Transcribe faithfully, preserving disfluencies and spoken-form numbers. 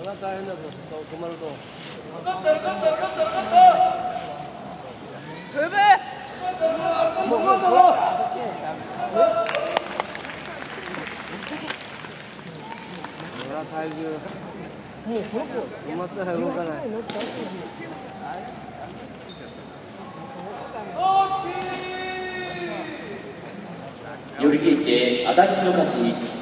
な大変だぞ、止まると。やべえ。もうもうもう。体重。もうこの子止まったら動かない。 寄り切って足立の勝ち。